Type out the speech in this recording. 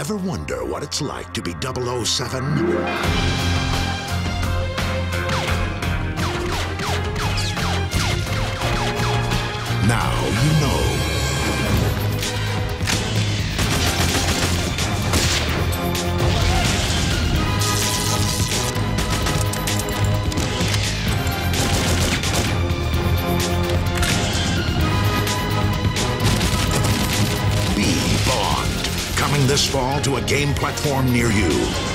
Ever wonder what it's like to be 007? Now you know. Be Bond. Coming this fall to a game platform near you.